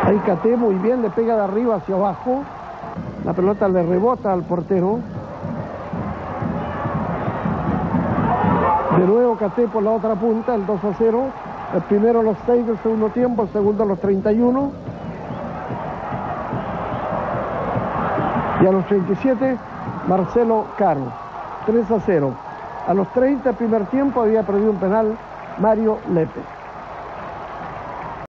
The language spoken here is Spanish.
Ahí Caté muy bien, le pega de arriba hacia abajo. La pelota le rebota al portero. De nuevo Caté por la otra punta, el 2-0. El primero a los 6 del segundo tiempo, el segundo a los 31. Y a los 37, Marcelo Caro. 3-0. A los 30 el primer tiempo había perdido un penal Mario Lepe.